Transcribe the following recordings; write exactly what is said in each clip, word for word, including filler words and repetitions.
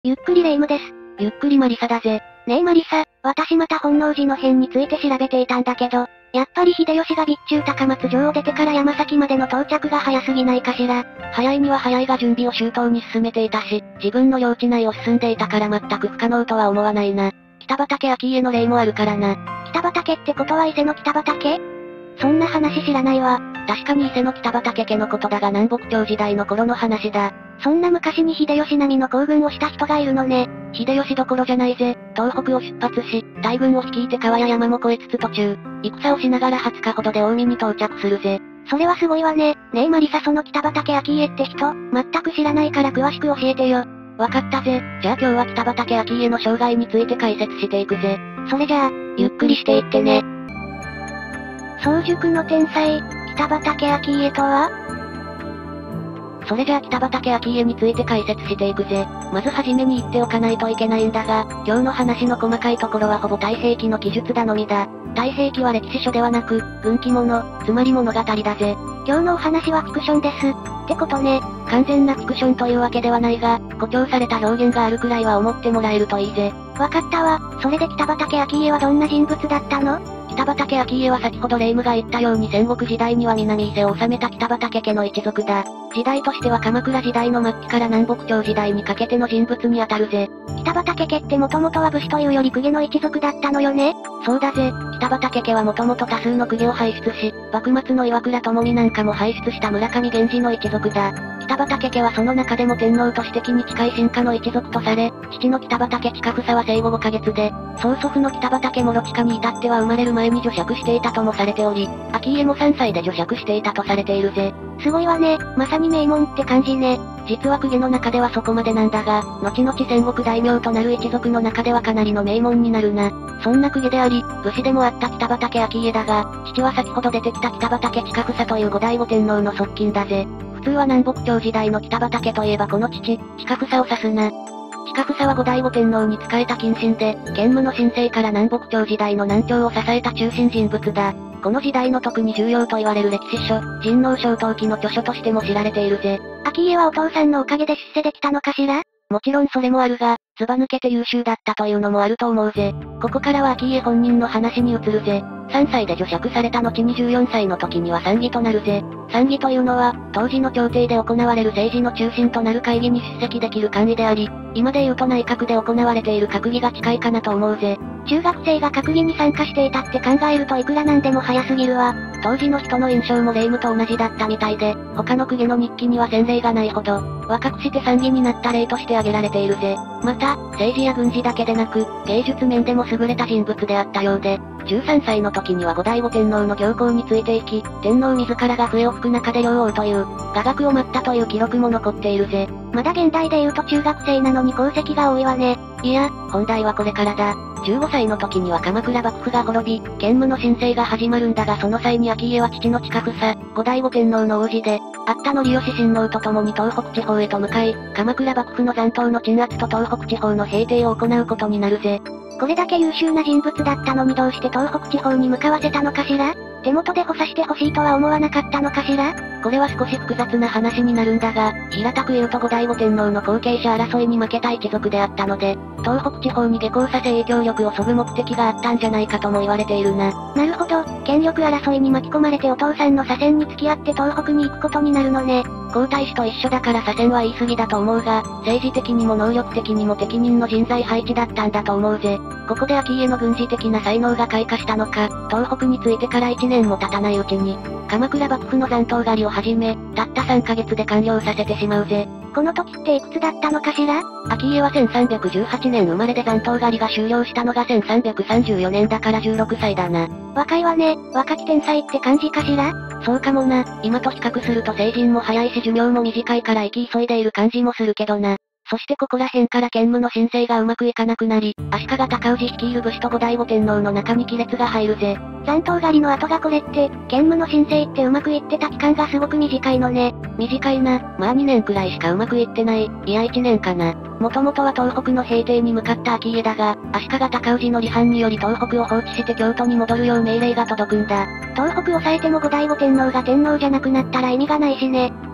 ゆっくりレ夢ムです。 ゆっくりマリサだぜ。 ねえマリサ、私また本能寺の変について調べていたんだけど、やっぱり秀吉が備中高松城を出てから山崎までの到着が早すぎないかしら。 早いには早いが準備を周到に進めていたし、自分の領地内を進んでいたから全く不可能とは思わないな。北畠顕家の例もあるからな。 北畠ってことは伊勢の北畠？そんな話知らないわ。 確かに伊勢の北畠家のことだが南北朝時代の頃の話だ。 そんな昔に秀吉並みの行軍をした人がいるのね。 秀吉どころじゃないぜ。東北を出発し、大軍を率いて川や山も越えつつ途中、戦をしながらはつかほどで近江に到着するぜ。 それはすごいわね。ねえマリサその北畠顕家って人、全く知らないから詳しく教えてよ。 わかったぜ。じゃあ今日は北畠顕家の生涯について解説していくぜ。 それじゃあ、 ゆっくりしていってね。 早熟の天才、北畠顕家とは？ それじゃあ北畠顕家について解説していくぜ。まずはじめに言っておかないといけないんだが、今日の話の細かいところはほぼ太平記の記述だのみだ。太平記は歴史書ではなく、軍記物、つまり物語だぜ。 今日のお話はフィクションです。ってことね。 完全なフィクションというわけではないが、誇張された表現があるくらいは思ってもらえるといいぜ。 わかったわ。それで北畠顕家はどんな人物だったの？ 北畠顕家は先ほど霊夢が言ったように戦国時代には南伊勢を治めた北畠家の一族だ。時代としては鎌倉時代の末期から南北朝時代にかけての人物にあたるぜ。 北畠家ってもともとは武士というより公家の一族だったのよね？ そうだぜ。北畠家はもともと多数の公家を輩出し、幕末の岩倉具視なんかも輩出した村上源氏の一族だ。北畠家はその中でも天皇として貴に近い臣下の一族とされ、父の北畠親房は生後ごかげつで、曽祖父の北畠諸親に至っては生まれる前に女爵していたともされており、顕家もさんさいで女爵していたとされているぜ。 すごいわね、まさに名門って感じね。 実は公家の中ではそこまでなんだが、後々戦国大名となる一族の中ではかなりの名門になるな。そんな公家であり、武士でもあった北畠顕家だが、父は先ほど出てきた北畠親房という後醍醐天皇の側近だぜ。普通は南北朝時代の北畠といえばこの父、親房を指すな。親房は後醍醐天皇に仕えた近臣で、建武の新生から南北朝時代の南朝を支えた中心人物だ。この時代の特に重要と言われる歴史書、神王小登記の著書としても知られているぜ。 顕家はお父さんのおかげで出世できたのかしら？ もちろんそれもあるが、ずば抜けて優秀だったというのもあると思うぜ。ここからは顕家本人の話に移るぜ。さんさいで女爵された後にじゅうよんさいの時には参議となるぜ。参議というのは、当時の朝廷で行われる政治の中心となる会議に出席できる官位であり、今で言うと内閣で行われている閣議が近いかなと思うぜ。 中学生が閣議に参加していたって考えるといくらなんでも早すぎるわ。 当時の人の印象も霊夢と同じだったみたいで、他の公家の日記には先例がないほど、若くして参議になった例として挙げられているぜ。また、政治や軍事だけでなく、芸術面でも優れた人物であったようで、じゅうさんさいの時には後醍醐天皇の行幸についていき、天皇自らが笛を吹く中で両王という、雅楽を舞ったという記録も残っているぜ。 まだ現代で言うと中学生なのに功績が多いわね。 いや、本題はこれからだ。じゅうごさいの時には鎌倉幕府が滅び、建武の新生が始まるんだがその際に顕家は父の親房、後醍醐天皇の王子で、あった則義親王と共に東北地方へと向かい、鎌倉幕府の残党の鎮圧と東北地方の平定を行うことになるぜ。 これだけ優秀な人物だったのにどうして東北地方に向かわせたのかしら？手元で補佐してほしいとは思わなかったのかしら？ これは少し複雑な話になるんだが、平たく言うと後醍醐天皇の後継者争いに負けた一族であったので、東北地方に下校させ影響力を削ぐ目的があったんじゃないかとも言われているな。 なるほど、権力争いに巻き込まれてお父さんの左遷に付き合って東北に行くことになるのね。 皇太子と一緒だから左遷は言い過ぎだと思うが、政治的にも能力的にも適任の人材配置だったんだと思うぜ。ここで顕家の軍事的な才能が開花したのか、東北についてからいちねんも経たないうちに、鎌倉幕府の残党狩りを始め、たったさんかげつで完了させてしまうぜ。 この時っていくつだったのかしら？ 顕家はせんさんびゃくじゅうはちねん生まれで残党狩りが終了したのがせんさんびゃくさんじゅうよねんだからじゅうろくさいだな。 若いわね、若き天才って感じかしら？ そうかもな、今と比較すると成人も早いし寿命も短いから生き急いでいる感じもするけどな。そしてここら辺から建武の新生がうまくいかなくなり、足利尊氏率いる武士と後醍醐天皇の中に亀裂が入るぜ。 残党狩りの後がこれって、建武の新生ってうまくいってた期間がすごく短いのね。 短いな、まあにねんくらいしかうまくいってない、いやいちねんかな。もともとは東北の平定に向かった顕家だが、足利尊氏の離反により東北を放置して京都に戻るよう命令が届くんだ。 東北を抑えても後醍醐天皇が天皇じゃなくなったら意味がないしね。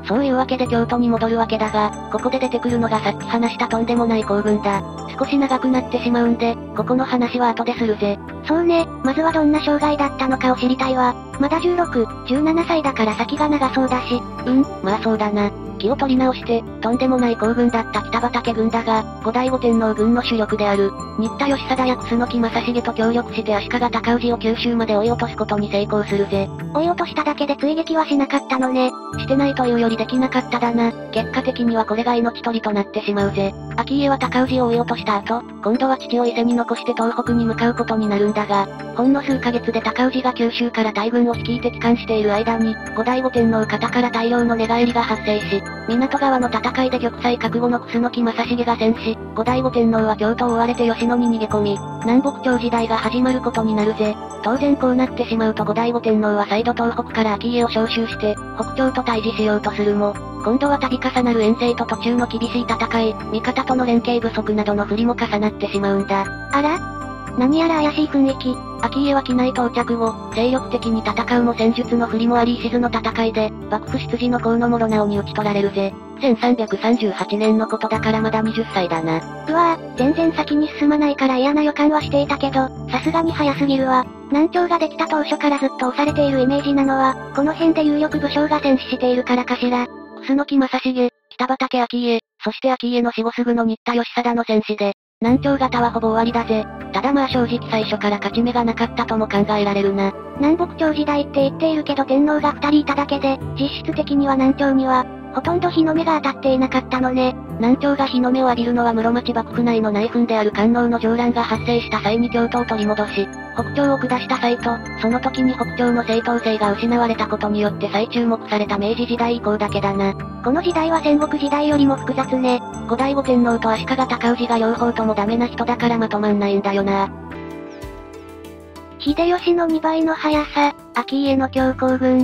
そういうわけで京都に戻るわけだが、ここで出てくるのがさっき話したとんでもない行軍だ。少し長くなってしまうんで、ここの話は後でするぜ。 そうね、まずはどんな障害だったのかを知りたいわ。まだじゅうろく、じゅうななさいだから先が長そうだし。 うん、まあそうだな。気を取り直して、とんでもない行軍だった北畠軍だが、後醍醐天皇軍の主力である、新田義貞や楠木正成と協力して足利尊氏を九州まで追い落とすことに成功するぜ。 追い落としただけで追撃はしなかったのね。 してないというよりできなかっただな。結果的にはこれが命取りとなってしまうぜ。顕家は尊氏を追い落とした後、今度は父を伊勢に残して東北に向かうことになるんだが、ほんの数ヶ月で尊氏が九州から大軍を率いて帰還している間に、後醍醐天皇方から大量の寝返りが発生し、港川の戦いで玉砕覚悟の楠木正成が戦死、後醍醐天皇は京都を追われて吉野に逃げ込み、南北朝時代が始まることになるぜ。当然こうなってしまうと後醍醐天皇は再度東北から顕家を召集して、北朝と対峙しようとするも、今度は度重なる遠征と途中の厳しい戦い、味方との連携不足などの不利も重なってしまうんだ。 あら？何やら怪しい雰囲気。 顕家は機内到着後、精力的に戦うも戦術の不利もあり石津の戦いで、幕府出自の河野諸直に討ち取られるぜ。せんさんびゃくさんじゅうはちねんのことだからまだはたちだな。 うわぁ、全然先に進まないから嫌な予感はしていたけど、さすがに早すぎるわ。南朝ができた当初からずっと押されているイメージなのは、この辺で有力武将が戦死しているからかしら。 楠木正成、北畠顕家、そして顕家の死後すぐの新田義貞の戦死で、南朝型はほぼ終わりだぜ。ただまあ正直最初から勝ち目がなかったとも考えられるな。 南北朝時代って言っているけど天皇が二人いただけで、実質的には南朝には、ほとんど日の目が当たっていなかったのね。 南朝が日の目を浴びるのは室町幕府内の内紛である官能の上乱が発生した際に京都を取り戻し、北朝を下した際と、その時に北朝の正当性が失われたことによって再注目された明治時代以降だけだな。 この時代は戦国時代よりも複雑ね。 後醍醐天皇と足利尊氏が両方ともダメな人だからまとまんないんだよな。 秀吉のにばいの速さ、顕家の強行軍。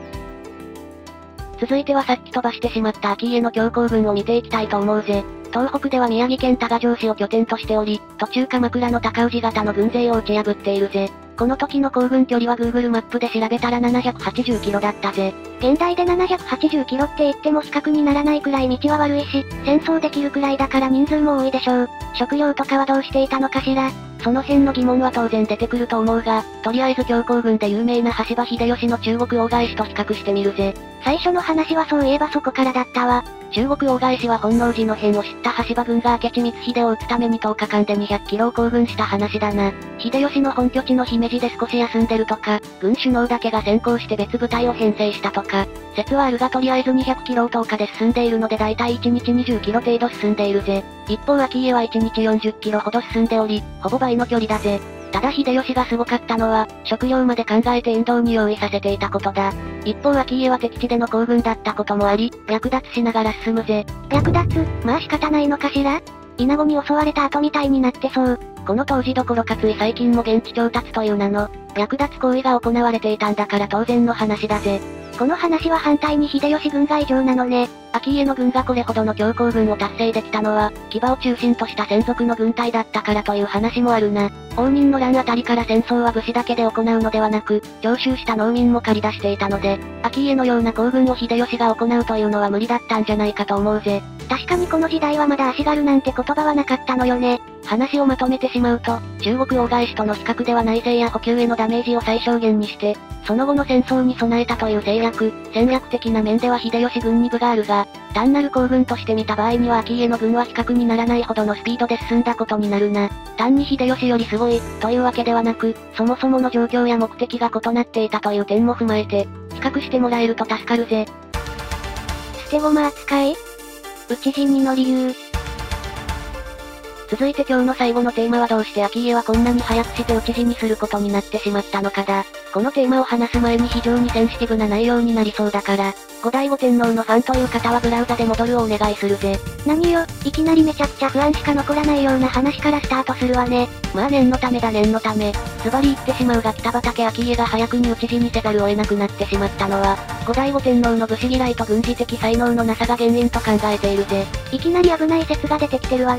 続いてはさっき飛ばしてしまった顕家の強行軍を見ていきたいと思うぜ。東北では宮城県多賀城市を拠点としており、途中鎌倉の高氏方の軍勢を打ち破っているぜ。この時の行軍距離は Google マップで調べたらななひゃくはちじゅっキロだったぜ。 現代でななひゃくはちじゅっキロって言っても比較にならないくらい道は悪いし、戦争できるくらいだから人数も多いでしょう。食料とかはどうしていたのかしら。 その辺の疑問は当然出てくると思うが、とりあえず強行軍で有名な羽柴秀吉の中国大返しと比較してみるぜ。 最初の話はそういえばそこからだったわ。 中国大返しは本能寺の変を知った羽柴軍が明智光秀を撃つためにとおかかんでにひゃくキロを行軍した話だな。秀吉の本拠地の姫路で少し休んでるとか、軍首脳だけが先行して別部隊を編成したとか、説はあるがとりあえずにひゃくキロをとおかで進んでいるのでだいたいいちにちにじゅっキロ程度進んでいるぜ。一方顕家はいちにちよんじゅっキロほど進んでおり、ほぼ倍の距離だぜ。ただ秀吉がすごかったのは、食料まで考えて沿道に用意させていたことだ。一方顕家は敵地での行軍だったこともあり、略奪しながら進むぜ。 略奪？まあ仕方ないのかしら？稲子に襲われた後みたいになってそう。 この当時どころかつい最近も現地調達という名の、略奪行為が行われていたんだから当然の話だぜ。 この話は反対に秀吉軍が異常なのね。 顕家の軍がこれほどの強行軍を達成できたのは、騎馬を中心とした専属の軍隊だったからという話もあるな。応仁の乱あたりから戦争は武士だけで行うのではなく、徴収した農民も借り出していたので、顕家のような行軍を秀吉が行うというのは無理だったんじゃないかと思うぜ。 確かにこの時代はまだ足軽なんて言葉はなかったのよね。 話をまとめてしまうと、中国大返しとの比較では内政や補給へのダメージを最小限にして、その後の戦争に備えたという制約、戦略的な面では秀吉軍に分があるが、単なる行軍として見た場合には顕家の軍は比較にならないほどのスピードで進んだことになるな。単に秀吉よりすごい、というわけではなく、そもそもの状況や目的が異なっていたという点も踏まえて、比較してもらえると助かるぜ。 捨て駒扱い？討ち死にの理由。 続いて今日の最後のテーマはどうして顕家はこんなに早くして討ち死にすることになってしまったのかだ。このテーマを話す前に非常にセンシティブな内容になりそうだから、後醍醐天皇のファンという方はブラウザで戻るをお願いするぜ。 何よ、いきなりめちゃくちゃ不安しか残らないような話からスタートするわね。 まあ念のためだ念のため。ズバリ言ってしまうが北畠顕家が早くに討ち死にせざるを得なくなってしまったのは、後醍醐天皇の武士嫌いと軍事的才能のなさが原因と考えているぜ。 いきなり危ない説が出てきてるわね。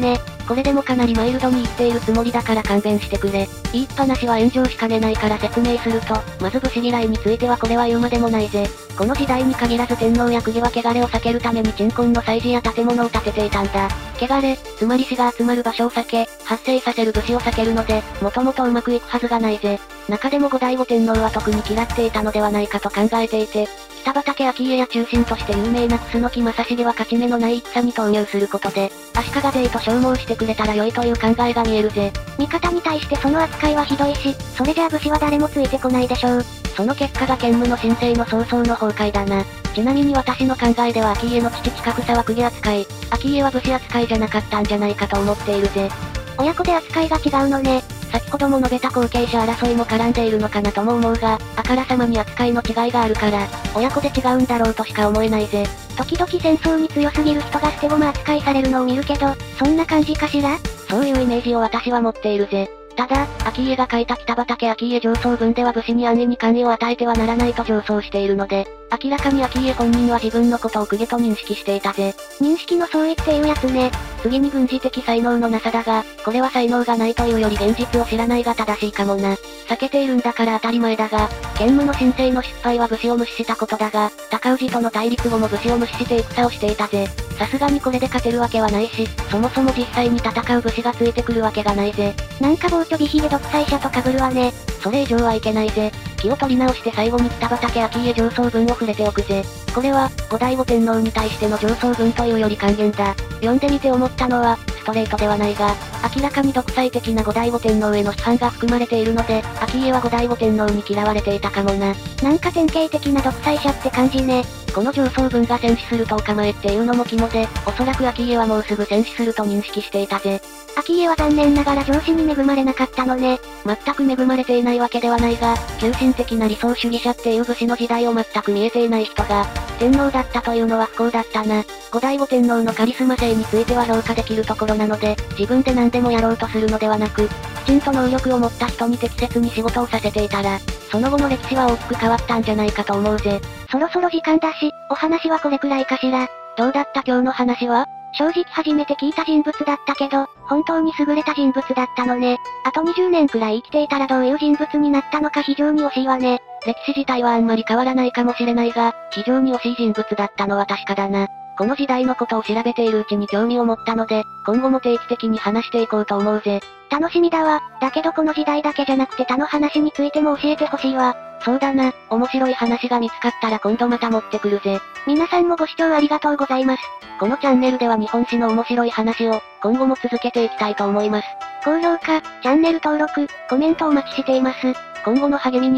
これでもかなりマイルドに言っているつもりだから勘弁してくれ。言いっぱなしは炎上しかねないから説明すると、まず武士嫌いについてはこれは言うまでもないぜ。この時代に限らず天皇や公は汚れを避けるために鎮魂の祭事や建物を建てていたんだ。汚れ、つまり死が集まる場所を避け、発生させる武士を避けるので、もともとうまくいくはずがないぜ。中でも後醍醐天皇は特に嫌っていたのではないかと考えていて、北畠顕家や中心として有名な楠木正成は勝ち目のない戦に投入することで、足利勢と消耗してくれたら良いという考えが見えるぜ。 味方に対してその扱いはひどいし、それじゃあ武士は誰もついてこないでしょう。 その結果が建武の神聖の早々の崩壊だな。ちなみに私の考えでは顕家の父近草は公家扱い、顕家は武士扱いじゃなかったんじゃないかと思っているぜ。 親子で扱いが違うのね。 先ほども述べた後継者争いも絡んでいるのかなとも思うが、あからさまに扱いの違いがあるから、親子で違うんだろうとしか思えないぜ。 時々戦争に強すぎる人が捨て駒扱いされるのを見るけど、そんな感じかしら？ そういうイメージを私は持っているぜ。ただ、顕家が書いた北畠顕家上奏文では武士に安易に官位を与えてはならないと上奏しているので、明らかに顕家本人は自分のことを公家と認識していたぜ。 認識の相違っていうやつね。 次に軍事的才能のなさだが、これは才能がないというより現実を知らないが正しいかもな。避けているんだから当たり前だが、建武の神聖の失敗は武士を無視したことだが、高氏との対立後も武士を無視して戦をしていたぜ。さすがにこれで勝てるわけはないし、そもそも実際に戦う武士がついてくるわけがないぜ。 なんか傍聴美姫独裁者と被るわね。 それ以上はいけないぜ。気を取り直して最後に北畠顕家上奏文を触れておくぜ。これは、後醍醐天皇に対しての上奏文というより還元だ。読んでみて思ったのは、ストレートではないが、明らかに独裁的な後醍醐天皇への批判が含まれているので、顕家は後醍醐天皇に嫌われていたかもな。 なんか典型的な独裁者って感じね。 この上奏文が戦死するとお構えっていうのも肝で、おそらく顕家はもうすぐ戦死すると認識していたぜ。 顕家は残念ながら上司に恵まれなかったのね。 全く恵まれていないわけではないが、急進的な理想主義者っていう武士の時代を全く見えていない人が、天皇だったというのは不幸だったな。後醍醐天皇のカリスマ性については評価できるところなので、自分で何でもやろうとするのではなく、きちんと能力を持った人に適切に仕事をさせていたら、その後の歴史は大きく変わったんじゃないかと思うぜ。 そろそろ時間だし、お話はこれくらいかしら。 どうだった今日の話は？ 正直初めて聞いた人物だったけど、本当に優れた人物だったのね。あとにじゅうねんくらい生きていたらどういう人物になったのか非常に惜しいわね。 歴史自体はあんまり変わらないかもしれないが、非常に惜しい人物だったのは確かだな。この時代のことを調べているうちに興味を持ったので、今後も定期的に話していこうと思うぜ。 楽しみだわ。だけどこの時代だけじゃなくて他の話についても教えてほしいわ。 そうだな、面白い話が見つかったら今度また持ってくるぜ。 皆さんもご視聴ありがとうございます。 このチャンネルでは日本史の面白い話を、今後も続けていきたいと思います。 高評価、チャンネル登録、コメントお待ちしています。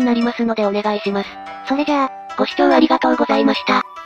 今後の励みになりますのでお願いします。 それじゃあ、 ご視聴ありがとうございました。